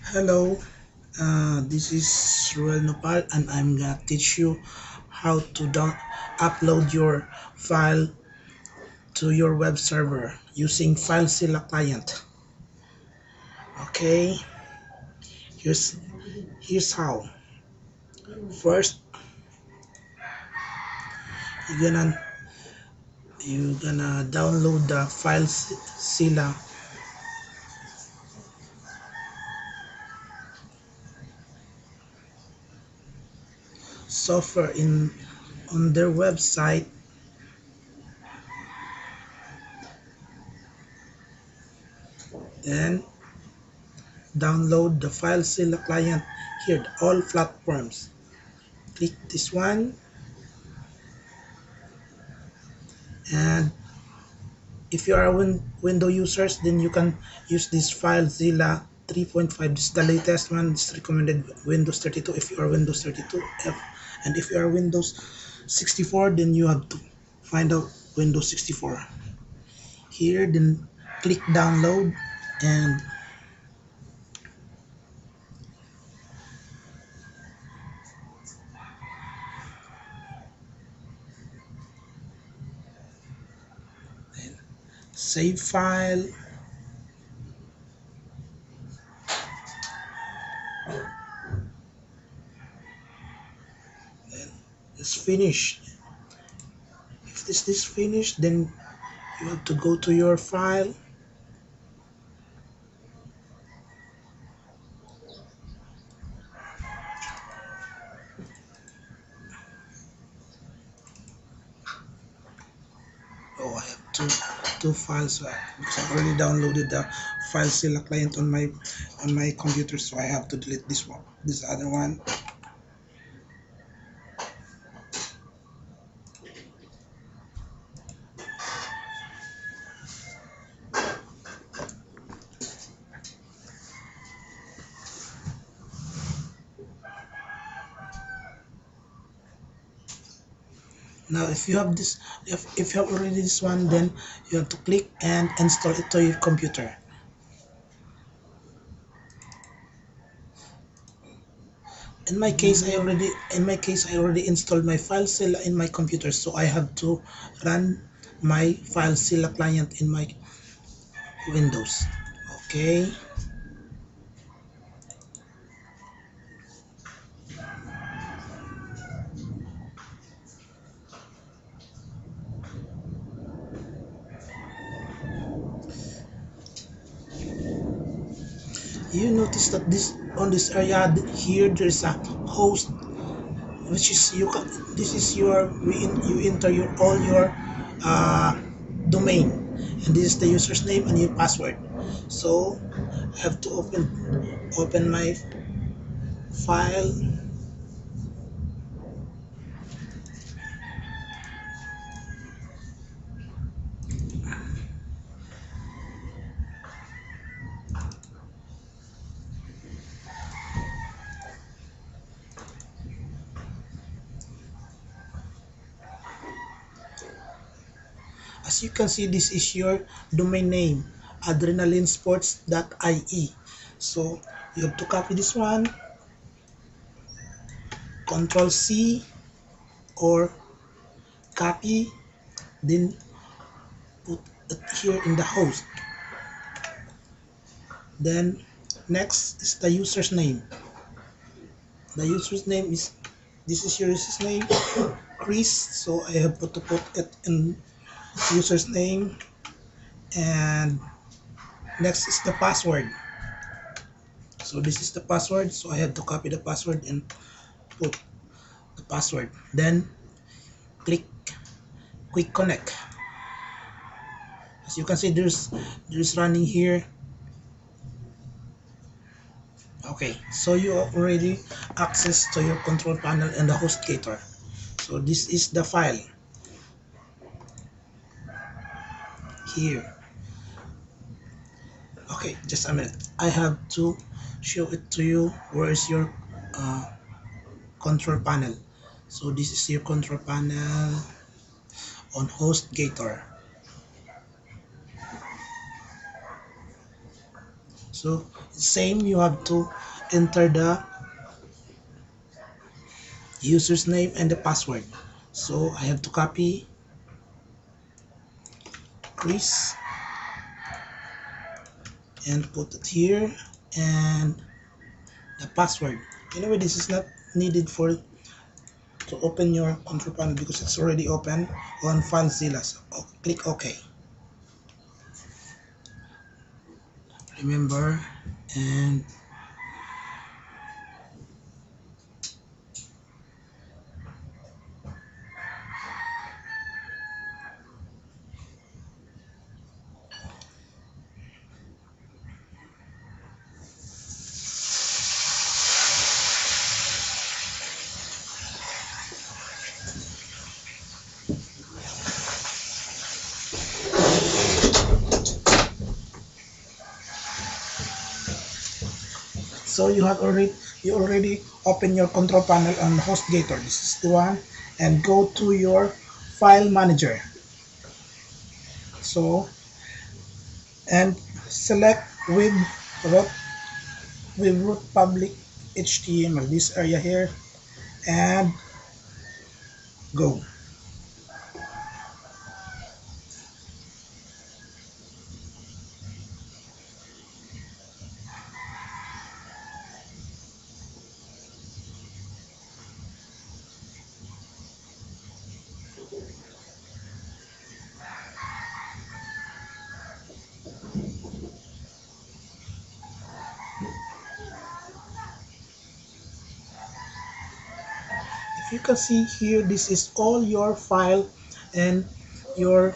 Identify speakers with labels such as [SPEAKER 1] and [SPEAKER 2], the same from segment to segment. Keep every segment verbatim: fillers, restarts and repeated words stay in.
[SPEAKER 1] Hello, uh, this is Ruel Nopal and I'm gonna teach you how to down upload your file to your web server using FileZilla client. Okay, here's here's how. First, you're gonna you're gonna download the FileZilla software in on their website. Then download the FileZilla client here, all platforms. Click this one, and if you are win window users, then you can use this FileZilla three point five. This is the latest one. It's recommended Windows thirty-two if you are Windows thirty-two F, and if you are Windows sixty-four, then you have to find out Windows sixty-four here. Then click download and then save file. Then it's finished. If this is finished, then you have to go to your file. Oh, I have two two files, uh, because I've already downloaded the FileZilla client on my on my computer, so I have to delete this one, this other one. Now, if you have this, if, if you have already this one, then you have to click and install it to your computer. In my case, I already in my case I already installed my FileZilla in my computer, so I have to run my FileZilla client in my Windows. Okay. You notice that this on this area here there's a host, which is you can this is your you enter your all your uh, domain, and this is the user's name and your password. So I have to open open my file. As you can see, this is your domain name, adrenalinesports dot I E. So you have to copy this one, control C, or copy, then put it here in the host. Then next is the user's name. The user's name is, this is your user's name, Chris, so I have to put it in user's name. And next is the password. So this is the password, so I have to copy the password and put the password. Then click quick connect. As you can see, there's there's running here. Okay, so you already access to your control panel and the HostGator. So this is the file here. Okay, just a minute. I have to show it to you. Where is your uh, control panel? So this is your control panel on HostGator. So same, you have to enter the user's name and the password. So I have to copy Chris and put it here, and the password. Anyway, this is not needed for to open your control panel because it's already open on FileZilla. So click OK. Remember, and so you have already you already open your control panel on HostGator. This is the one, and go to your file manager. So and select with root with root public H T M L, this area here, and go. If you can see here, this is all your file and your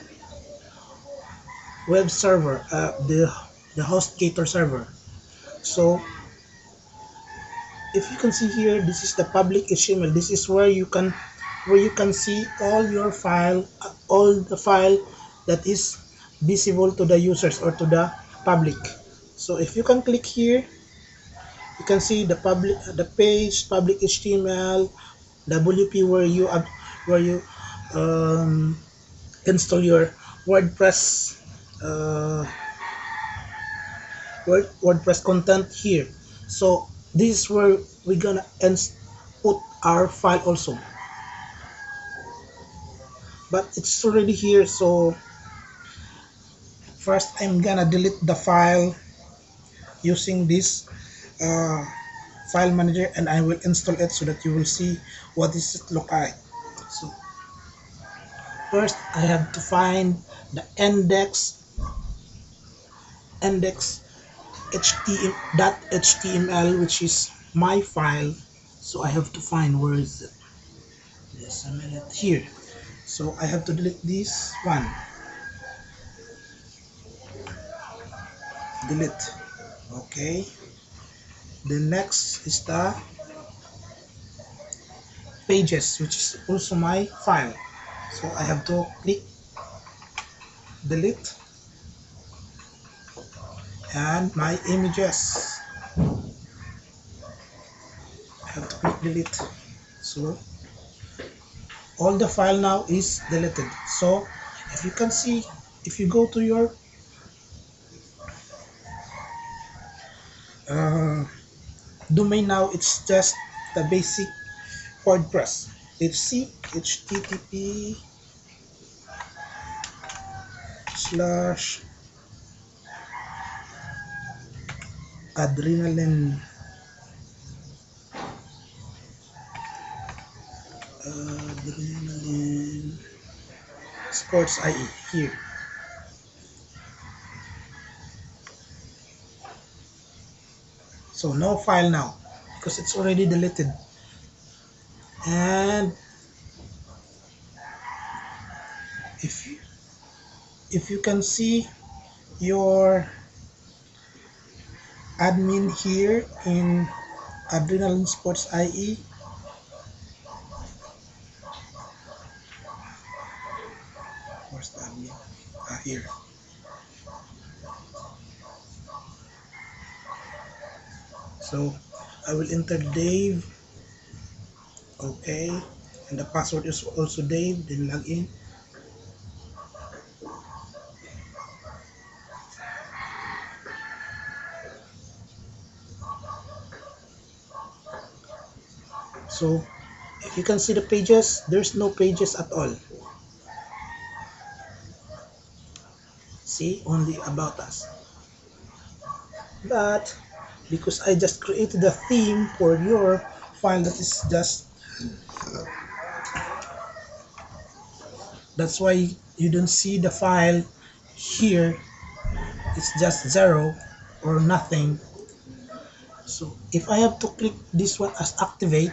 [SPEAKER 1] web server, uh, the the HostGator server. So if you can see here, this is the public H T M L. This is where you can where you can see all your file, uh, all the file that is visible to the users or to the public. So if you can click here, you can see the public the page, public H T M L, W P, where you where you um, install your WordPress uh, Word, WordPress content here. So this is where we're gonna put our file also, but it's already here. So first I'm gonna delete the file using this uh, file manager, and I will install it so that you will see what this look like. So first I have to find the index index html, which is my file. So I have to find where is it. Just a minute here. So I have to delete this one. Delete. Okay. The next is the pages, which is also my file. So I have to click delete, and my images. I have to click delete. So all the file now is deleted. So if you can see, if you go to your uh, domain now, it's just the basic WordPress. Let's see, http slash adrenaline adrenaline sports I E here. So no file now because it's already deleted. And if you, if you can see your admin here in Adrenaline Sports I E, where's the admin? Ah, here. So I will enter Dave. Okay, and the password is also Dave. Then log in. So if you can see the pages, there's no pages at all. See, only about us. But because I just created a theme for your file, that is just, that's why you don't see the file here. It's just zero or nothing. So if I have to click this one as activate,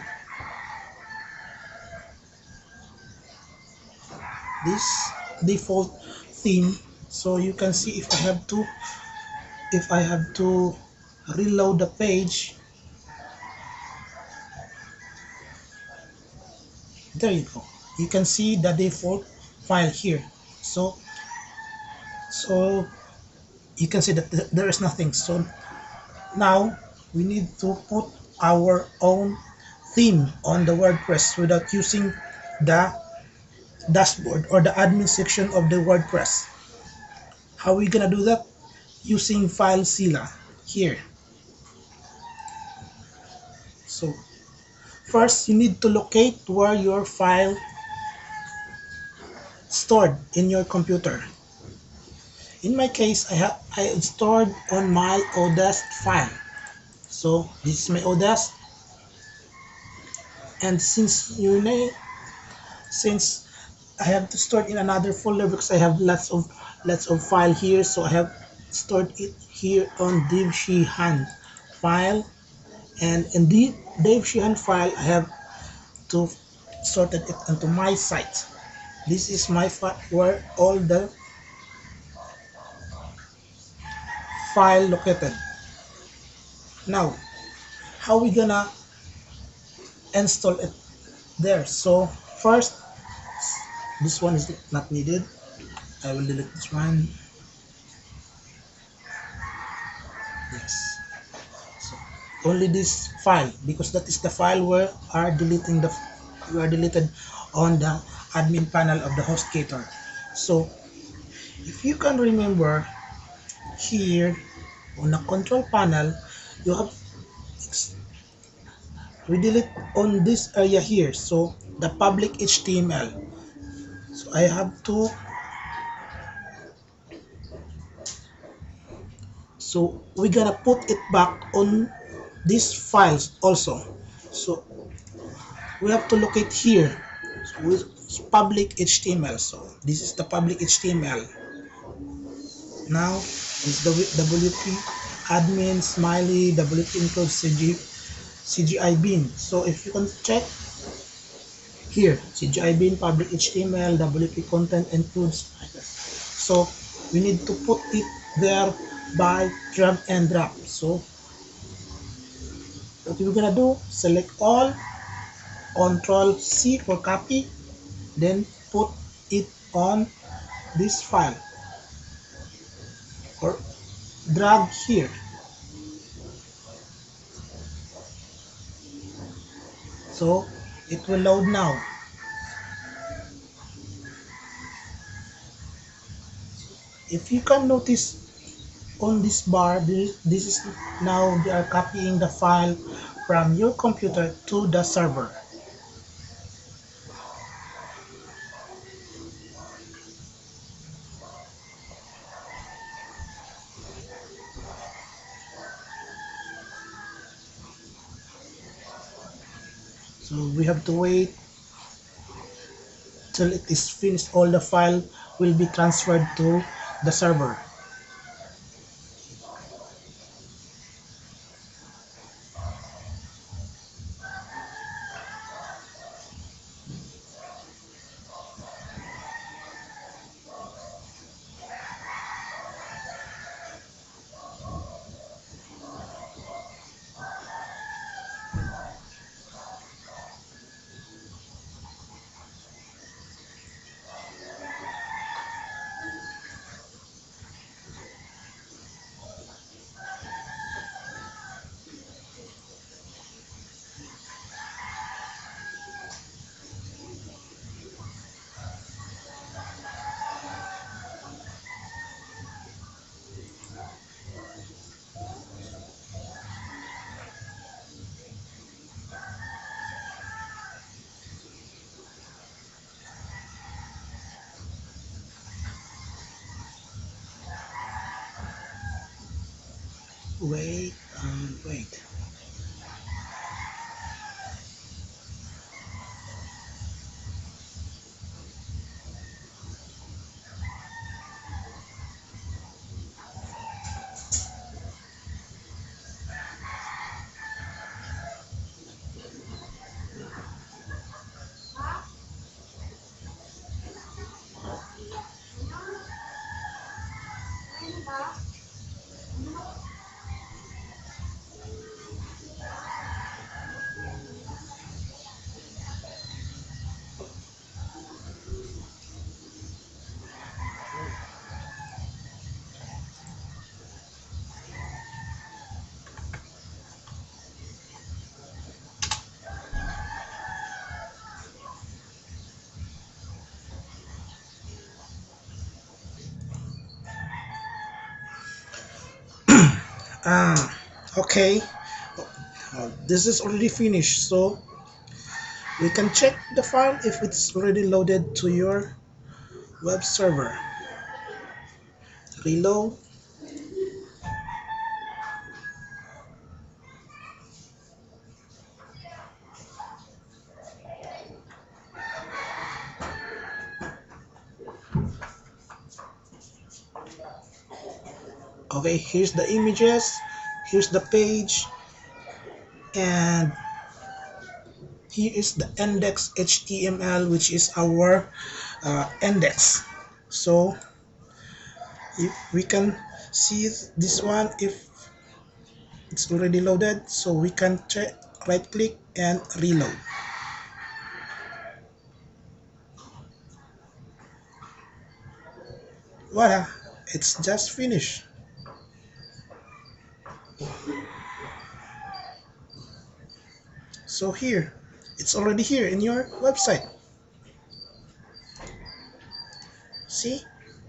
[SPEAKER 1] this default theme, so you can see if I have to if I have to reload the page, there you go, you can see the default file here. So so you can see that th there is nothing. So now we need to put our own theme on the WordPress without using the dashboard or the admin section of the WordPress. How are we gonna do that? Using FileZilla here. So first you need to locate where your file stored in your computer. In my case, I have I stored on my Odesk file. So this is my Odesk, and since you know, since I have to store it in another folder because I have lots of lots of file here, so I have stored it here on Dev Sheehan file, and in the Dev Sheehan file I have to sorted it into my site. This is my file where all the file located. Now how we gonna install it there? So first, this one is not needed, I will delete this one. Yes, so only this file, because that is the file where are deleting the we are deleted on the admin panel of the HostGator. So if you can remember, here on the control panel you have, we delete on this area here, so the public H T M L. So I have to, so we're gonna put it back on these files also. So we have to locate here with public H T M L. So this is the public H T M L. Now is the W P admin smiley, W P includes C G, C G I bin. So if you can check here, C G I bin, public H T M L, W P content includes. So we need to put it there by drag and drop. So what we're gonna do, select all, control C for copy, then put it on this file or drag here. So it will load now. If you can notice on this bar, this, this is now they are copying the file from your computer to the server. So we have to wait till it is finished. All the file will be transferred to the server. Wait, um, wait. Ah, okay. Uh, this is already finished, so we can check the file if it's already loaded to your web server. Reload. Okay, here's the images, here's the page, and here is the index H T M L, which is our uh, index. So if we can see this one if it's already loaded, so we can check, right click and reload. Voila, it's just finished. So here, it's already here in your website. See,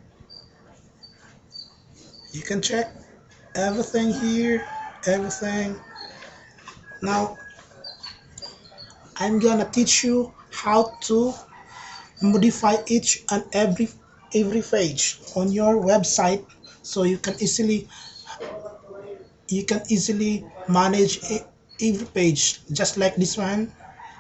[SPEAKER 1] you can check everything here, everything. Now I'm gonna teach you how to modify each and every every page on your website, so you can easily you can easily manage every page, just like this one.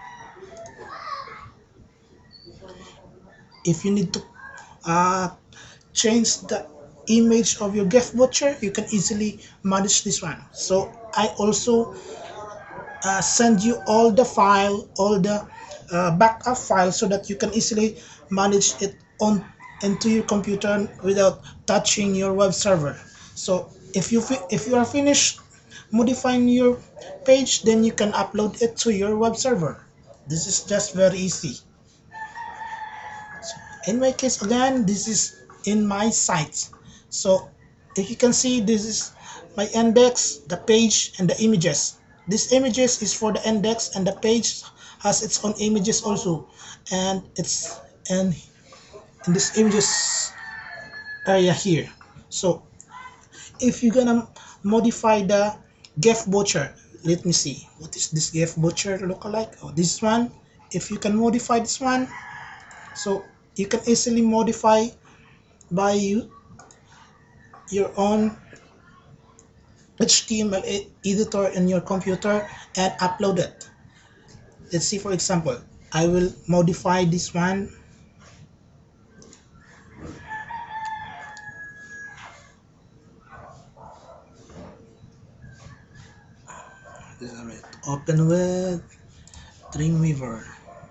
[SPEAKER 1] If you need to uh, change the image of your gift voucher, you can easily manage this one. So I also uh, send you all the file, all the uh, backup files, so that you can easily manage it on into your computer without touching your web server. So if you if you are finished modifying your page, then you can upload it to your web server. This is just very easy. In my case, again, this is in my site. So if you can see, this is my index, the page, and the images. This images is for the index, and the page has its own images also, and it's and in this images area here. So if you're gonna modify the gift voucher, let me see, what is this gift voucher look like? Oh, this one. If you can modify this one, so you can easily modify by you your own H T M L editor in your computer and upload it. Let's see, for example, I will modify this one. Open with Dreamweaver.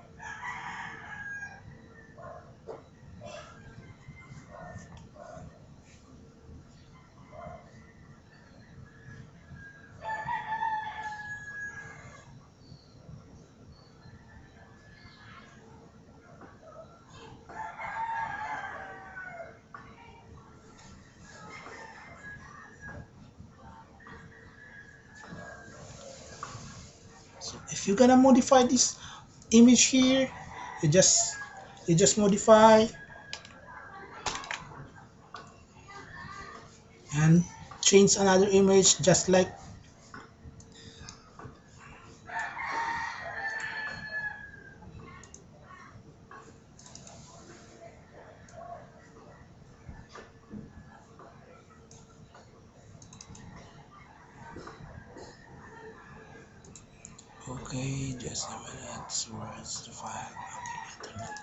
[SPEAKER 1] So if you're gonna modify this image here, you just you just modify and change another image, just like Okay, just a minute. So where's the file? Okay, internet.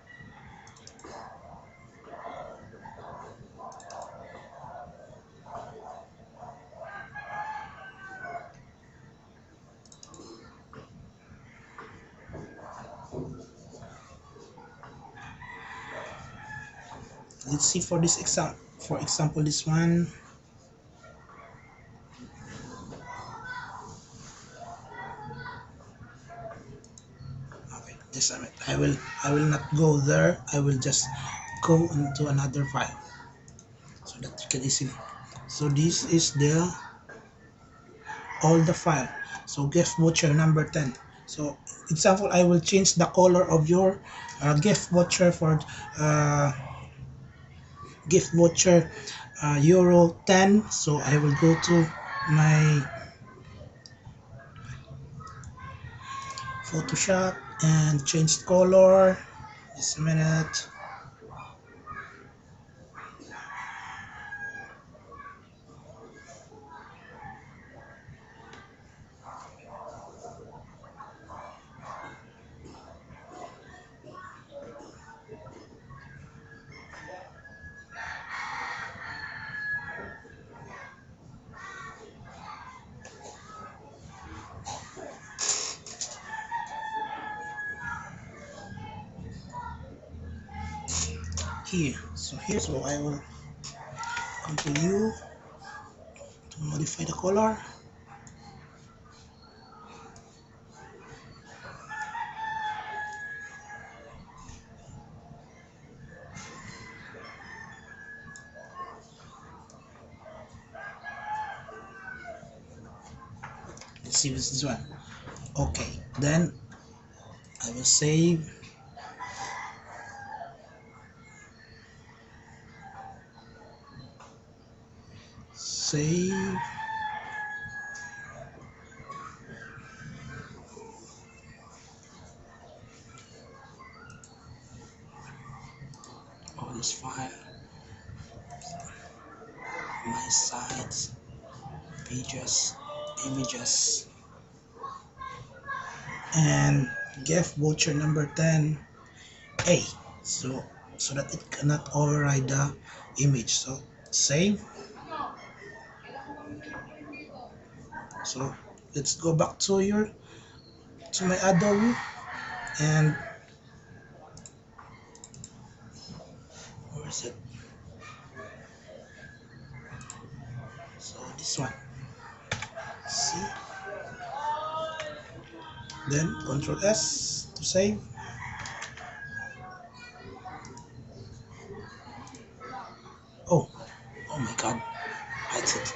[SPEAKER 1] Let's see for this example. For example, this one. Okay, just a minute. I will I will not go there. I will just go into another file so that you can easily. So this is the all the file. So gift voucher number ten. So example, I will change the color of your uh, gift voucher for uh, gift voucher uh, euro ten. So I will go to my Photoshop and change color. Just a minute. Here, so here, so I will come to you to modify the color. Let's see this is one. Okay, then I will save. Save. All this file, my sites, pages, images, and gift voucher number ten A. So so that it cannot override the image. So save. So let's go back to your to my Adobe and where is it? So this one. See? Then Control S to save. Oh, oh my God! I did.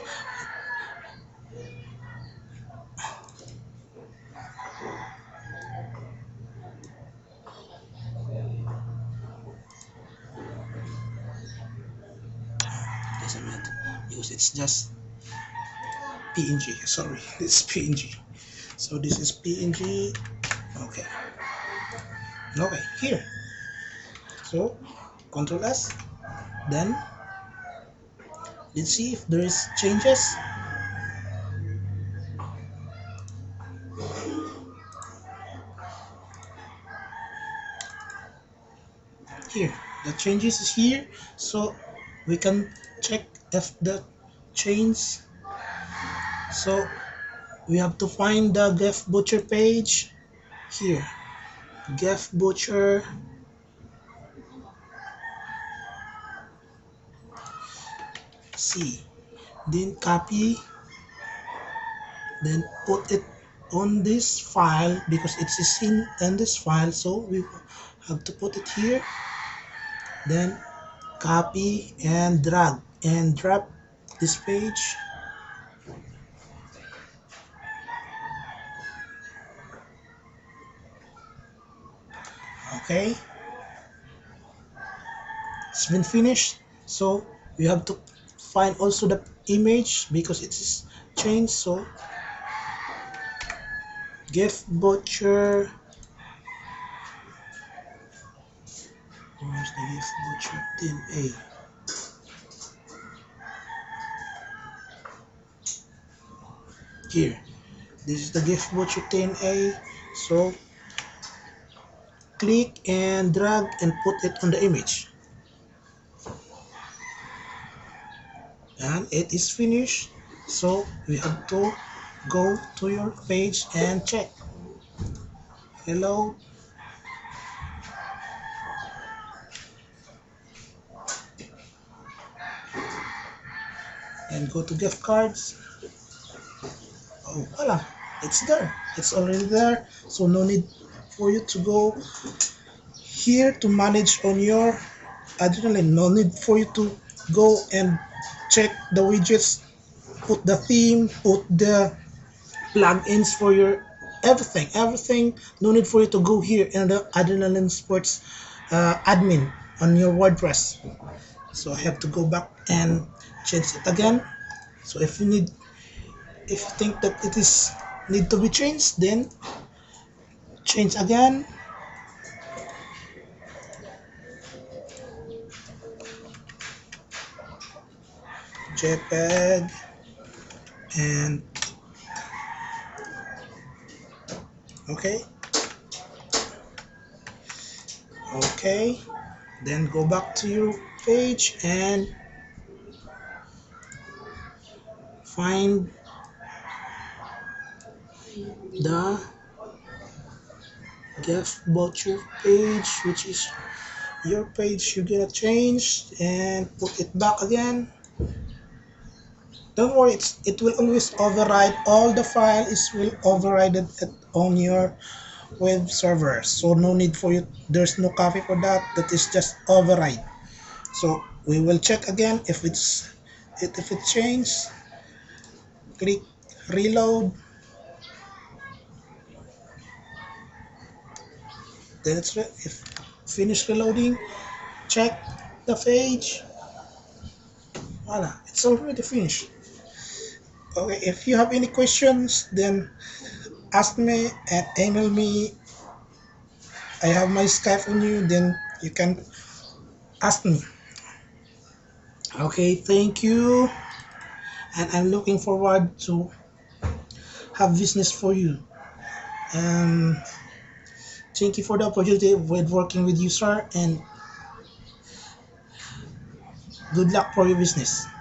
[SPEAKER 1] Doesn't matter because it's just P N G. Sorry, it's P N G. So this is P N G. Okay. Okay, here. So Control S. Then let's see if there is changes. Here, the changes is here. So we can check if the change. So we have to find the gift butcher page here. Gift butcher. See, then copy, then put it on this file because it is in, in this file, so we have to put it here, then copy and drag and drop this page. Okay, it's been finished. So we have to find also the image because it is changed. So gift butcher, where's the gift butcher team A? Here, This is the gift voucher ten A. So click and drag and put it on the image, and it is finished. So we have to go to your page and check. Hello. And go to gift cards. Oh, voila, it's there. It's already there. So no need for you to go here to manage on your Adrenaline. No need for you to go and check the widgets, put the theme, put the plugins for your everything, everything. No need for you to go here in the Adrenaline Sports uh, admin on your WordPress. So I have to go back and change it again. So if you need, if you think that it is need to be changed, then change again. JPEG and okay, okay. Then go back to your page and find the gift voucher page, which is your page. You're gonna change and put it back again. Don't worry, it's, it will always override. All the file is will override it on your web server. So no need for you. There's no copy for that. That is just override. So we will check again if it's it if it changed. Click reload. Then it's re if finish reloading. Check the page. Voila, it's already finished. Okay, if you have any questions, then ask me and email me. I have my Skype on you, then you can ask me. Okay, thank you, and I'm looking forward to have business for you. Um, thank you for the opportunity with working with you, sir, and good luck for your business.